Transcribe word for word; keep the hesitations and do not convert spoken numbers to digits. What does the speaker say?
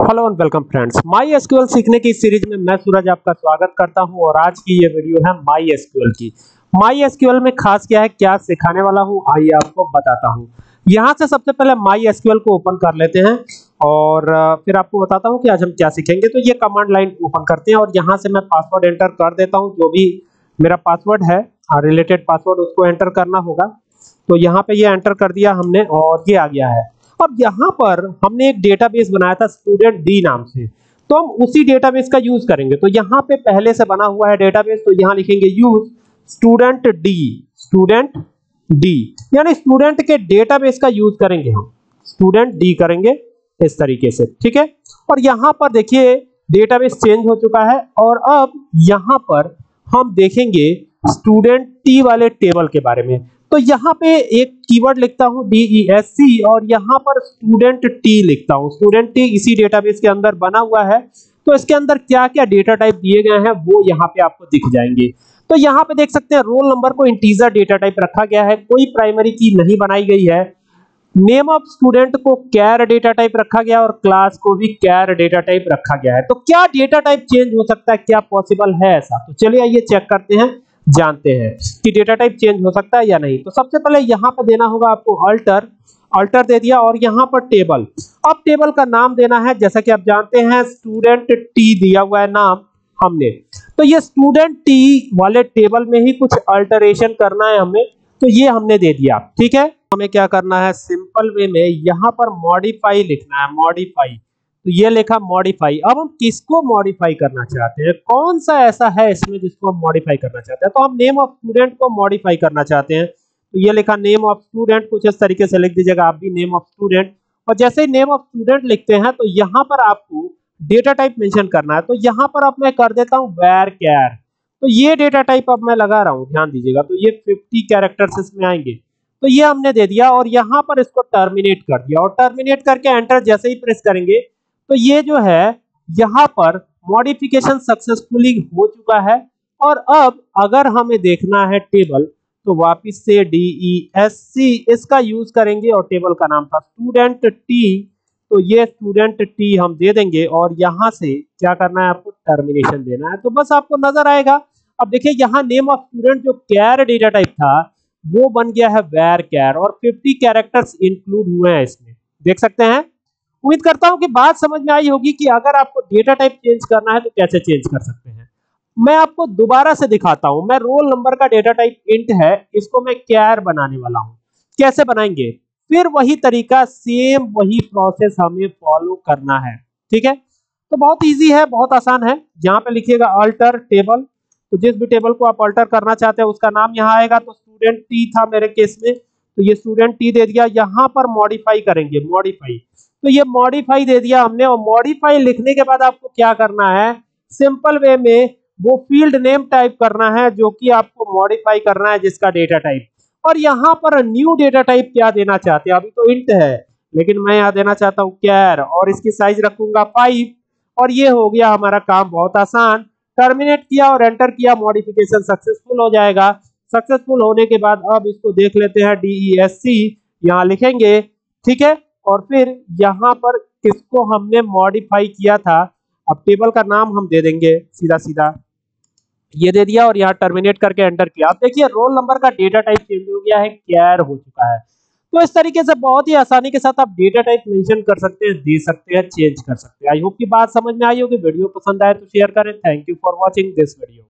Hello and welcome friends, MySQL सीखने की इस सीरीज में मैं सूरज आपका स्वागत करता हूं और आज की ये वीडियो है माई एसक्यूएल की। माई एसक्यूएल में खास क्या है, क्या सिखाने वाला हूं, आइए आपको बताता हूं। यहां से सबसे पहले माई एसक्यूएल को ओपन कर लेते हैं और फिर आपको बताता हूं कि आज हम क्या सीखेंगे। तो ये कमांड लाइन ओपन करते हैं और यहां से मैं पासवर्ड एंटर कर देता हूं। जो भी मेरा पासवर्ड है रिलेटेड पासवर्ड उसको एंटर करना होगा। तो यहाँ पे ये एंटर कर दिया हमने और ये आ गया है। अब यहाँ पर हमने एक डेटाबेस बनाया था स्टूडेंट डी नाम से, तो हम उसी डेटाबेस का यूज करेंगे। तो यहाँ पे पहले से बना हुआ है डेटाबेस, तो यहाँ लिखेंगे use student D, student D यानी स्टूडेंट के डेटाबेस का यूज करेंगे हम, स्टूडेंट डी करेंगे इस तरीके से, ठीक है। और यहाँ पर देखिए डेटाबेस चेंज हो चुका है और अब यहाँ पर हम देखेंगे स्टूडेंट टी वाले टेबल के बारे में। तो यहाँ पे एक कीवर्ड लिखता हूँ डी ई एस सी और यहाँ पर स्टूडेंट टी लिखता हूँ। स्टूडेंट टी इसी डेटाबेस के अंदर बना हुआ है, तो इसके अंदर क्या क्या डेटा टाइप दिए गए हैं वो यहाँ पे आपको दिख जाएंगे। तो यहाँ पे देख सकते हैं रोल नंबर को इंटीजर डेटा टाइप रखा गया है, कोई प्राइमरी की नहीं बनाई गई है। नेम ऑफ स्टूडेंट को कैर डेटा टाइप रखा गया और क्लास को भी कैर डेटा टाइप रखा गया है। तो क्या डेटा टाइप चेंज हो सकता है, क्या पॉसिबल है ऐसा? तो चलिए आइए चेक करते हैं, जानते हैं कि डेटा टाइप चेंज हो सकता है या नहीं। तो सबसे पहले यहाँ पर देना होगा आपको अल्टर, अल्टर दे दिया और यहाँ पर टेबल। अब टेबल का नाम देना है, जैसा कि आप जानते हैं स्टूडेंट टी दिया हुआ है नाम हमने, तो ये स्टूडेंट टी वाले टेबल में ही कुछ अल्टरेशन करना है हमें, तो ये हमने दे दिया, ठीक है। हमें क्या करना है, सिंपल वे में यहाँ पर मॉडिफाई लिखना है, मॉडिफाई। तो ये लिखा मॉडिफाई। अब हम किसको मॉडिफाई करना चाहते हैं, कौन सा ऐसा है इसमें जिसको हम मॉडिफाई करना चाहते हैं? तो हम नेम ऑफ स्टूडेंट को मॉडिफाई करना चाहते हैं, तो ये लिखा नेम ऑफ स्टूडेंट, कुछ इस तरीके से लिख दीजिएगा आप भी नेम ऑफ स्टूडेंट। और जैसे ही नेम ऑफ स्टूडेंट लिखते हैं तो यहाँ पर आपको डेटा टाइप मेंशन करना है। तो यहाँ पर अब मैं कर देता हूँ वेर कैर। तो ये डेटा टाइप अब मैं लगा रहा हूँ, ध्यान दीजिएगा। तो ये फिफ्टी कैरेक्टर्स इसमें आएंगे, तो ये हमने दे दिया और यहाँ पर इसको टर्मिनेट कर दिया और टर्मिनेट करके एंटर जैसे ही प्रेस करेंगे तो ये जो है यहाँ पर मॉडिफिकेशन सक्सेसफुली हो चुका है। और अब अगर हमें देखना है टेबल तो वापस से डी ई एस सी इसका यूज करेंगे और टेबल का नाम था स्टूडेंट टी, तो ये स्टूडेंट टी हम दे देंगे और यहाँ से क्या करना है, आपको टर्मिनेशन देना है। तो बस आपको नजर आएगा। अब देखिए यहाँ नेम ऑफ स्टूडेंट जो कैर डेटा टाइप था वो बन गया है वेर कैर और फिफ्टी कैरेक्टर्स इंक्लूड हुए हैं इसमें, देख सकते हैं। उम्मीद करता हूं कि बात समझ में आई होगी कि अगर आपको डेटा टाइप चेंज करना है तो कैसे चेंज कर सकते हैं। मैं आपको दोबारा से दिखाता हूं। मैं रोल नंबर का डेटा टाइप इंट है, इसको मैं कैर बनाने वाला हूं। कैसे बनाएंगे, फिर वही तरीका, सेम वही प्रोसेस हमें फॉलो करना है, ठीक है। तो बहुत इजी है, बहुत आसान है। यहाँ पे लिखिएगा अल्टर टेबल, तो जिस भी टेबल को आप अल्टर करना चाहते हैं उसका नाम यहाँ आएगा। तो स्टूडेंट टी था मेरे केस में, तो ये स्टूडेंट टी दे दिया। यहाँ पर मॉडिफाई करेंगे, मॉडिफाई, तो ये मॉडिफाई दे दिया हमने। और मॉडिफाई लिखने के बाद आपको क्या करना है, सिंपल वे में वो फील्ड नेम टाइप करना है जो कि आपको मॉडिफाई करना है, जिसका डेटा टाइप। और यहाँ पर न्यू डेटा टाइप क्या देना चाहते हैं, अभी तो इंट है लेकिन मैं यहाँ देना चाहता हूँ कैर और इसकी साइज रखूंगा फाइव। और ये हो गया हमारा काम बहुत आसान। टर्मिनेट किया और एंटर किया, मॉडिफिकेशन सक्सेसफुल हो जाएगा। सक्सेसफुल होने के बाद अब इसको देख लेते हैं, डी ई एस सी यहाँ लिखेंगे, ठीक है। और फिर यहाँ पर किसको हमने मॉडिफाई किया था, अब टेबल का नाम हम दे देंगे सीधा सीधा, ये दे दिया और यहाँ टर्मिनेट करके एंटर किया। आप देखिए रोल नंबर का डेटा टाइप चेंज हो गया है, कैर हो चुका है। तो इस तरीके से बहुत ही आसानी के साथ आप डेटा टाइप मेंशन कर सकते हैं, दे सकते हैं, चेंज कर सकते हैं। आई होप की बात समझ में आई होगी। वीडियो पसंद आए तो शेयर करें। Thank you for watching this video.